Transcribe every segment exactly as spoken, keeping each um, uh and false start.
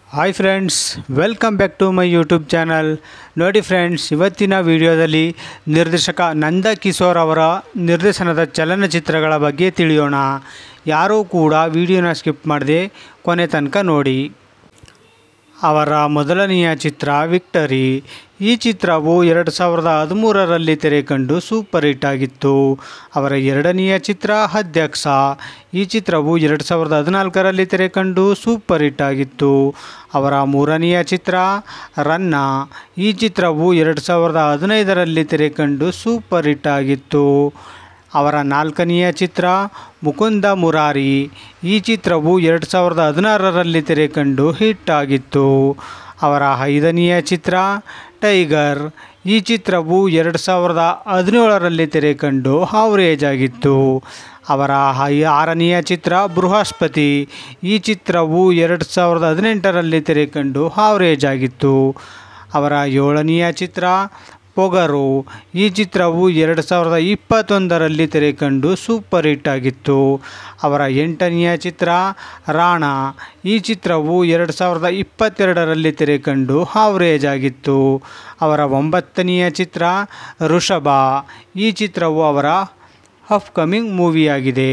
Hi friends, welcome back to my YouTube channel. ನೋಡಿ friends, ಇವತ್ತಿನ ವಿಡಿಯೋದಲ್ಲಿ ನಿರ್ದೇಶಕ ನಂದ ಕಿಶೋರ್ ಅವರ ನಿರ್ದೇಶನದ ಚಲನಚಿತ್ರಗಳ ಬಗ್ಗೆ ತಿಳಿಯೋಣ. ಯಾರೂ ಕೂಡ ವಿಡಿಯೋನ ಸ್ಕಿಪ್ ಮಾಡದೆ ಕೊನೆ ತನಕ ನೋಡಿ. ಅವರ ಮೊದಲನೆಯ ಚಿತ್ರ ವಿಕ್ಟರಿ. ಈ ಚಿತ್ರವು ಎರಡು ಸಾವಿರದ ಹದಿಮೂರರಲ್ಲಿ ತೆರೆಕಂಡು ಸೂಪರ್ ಹಿಟ್ ಆಗಿತ್ತು. ಅವರ ಎರಡನೆಯ ಚಿತ್ರ ಅಧ್ಯಕ್ಷ. ಈ ಚಿತ್ರವು ಎರಡು ಸಾವಿರದ ಹದಿನಾಲ್ಕರಲ್ಲಿ ತೆರೆಕಂಡು ಸೂಪರ್ ಹಿಟ್ ಆಗಿತ್ತು. ಅವರ ಮೂರನೆಯ ಚಿತ್ರ ರನ್ನ. ಈ ಚಿತ್ರವು ಎರಡು ಸಾವಿರದ ಹದಿನೈದರಲ್ಲಿ ತೆರೆಕಂಡು ಸೂಪರ್ ಹಿಟ್ ಆಗಿತ್ತು. ಅವರ ನಾಲ್ಕನೆಯ ಚಿತ್ರ ಮುಕುಂದ ಮುರಾರಿ. ಈ ಚಿತ್ರವು ಎರಡು ಸಾವಿರದ ಹದಿನಾರರಲ್ಲಿ ತೆರೆಕಂಡು ಹಿಟ್ ಆಗಿತ್ತು. ಅವರ ಐದನೆಯ ಚಿತ್ರ ಟೈಗರ್. ಈ ಚಿತ್ರವು ಎರಡು ಸಾವಿರದ ಹದಿನೇಳರಲ್ಲಿ ತೆರೆಕಂಡು ಆವರೇಜ್ ಆಗಿತ್ತು. ಅವರ ಆರನೆಯ ಚಿತ್ರ ಬೃಹಸ್ಪತಿ. ಈ ಚಿತ್ರವು ಎರಡು ಸಾವಿರದ ಹದಿನೆಂಟರಲ್ಲಿ ತೆರೆಕಂಡು ಆವರೇಜ್ ಆಗಿತ್ತು. ಅವರ ಏಳನೆಯ ಚಿತ್ರ ಪೊಗರು. ಈ ಚಿತ್ರವು ಎರಡು ಸಾವಿರದ ಇಪ್ಪತ್ತೊಂದರಲ್ಲಿ ತೆರೆಕಂಡು ಸೂಪರ್ ಹಿಟ್ ಆಗಿತ್ತು. ಅವರ ಎಂಟನೆಯ ಚಿತ್ರ ರಾಣ. ಈ ಚಿತ್ರವು ಎರಡು ಸಾವಿರದ ಇಪ್ಪತ್ತೆರಡರಲ್ಲಿ ತೆರೆಕಂಡು ಆವರೇಜ್ ಆಗಿತ್ತು. ಅವರ ಒಂಬತ್ತನೆಯ ಚಿತ್ರ ಋಷಭ. ಈ ಚಿತ್ರವು ಅವರ ಅಪ್ಕಮಿಂಗ್ ಮೂವಿಯಾಗಿದೆ.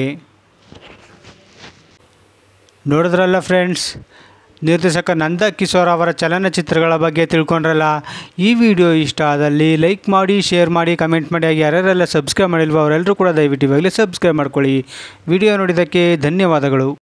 ನೋಡಿದ್ರಲ್ಲ ಫ್ರೆಂಡ್ಸ್, ನಿರ್ದೇಶಕ ನಂದ ಕಿಶೋರ್ ಅವರ ಚಲನಚಿತ್ರಗಳ ಬಗ್ಗೆ ತಿಳ್ಕೊಂಡ್ರಲ್ಲ. ಈ ವಿಡಿಯೋ ಇಷ್ಟ ಆದಲ್ಲಿ ಲೈಕ್ ಮಾಡಿ, ಶೇರ್ ಮಾಡಿ, ಕಮೆಂಟ್ ಮಾಡಿ. ಹಾಗೆ ಯಾರ್ಯಾರೆಲ್ಲ ಸಬ್ಸ್ಕ್ರೈಬ್ ಮಾಡಿಲ್ವೋ ಅವರೆಲ್ಲರೂ ಕೂಡ ದಯವಿಟ್ಟು ಇವಾಗಲೇ ಸಬ್ಸ್ಕ್ರೈಬ್ ಮಾಡ್ಕೊಳ್ಳಿ. ವಿಡಿಯೋ ನೋಡಿದ್ದಕ್ಕೆ ಧನ್ಯವಾದಗಳು.